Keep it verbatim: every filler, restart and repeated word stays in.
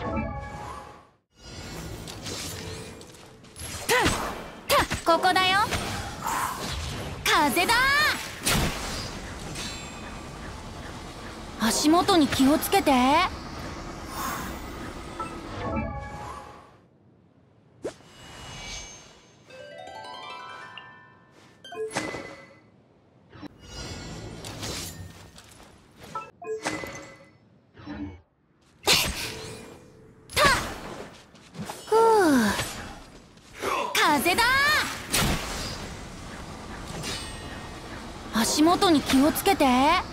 ここだよ。風だ。足元に気をつけて。ふう、風だ。足元に気をつけて。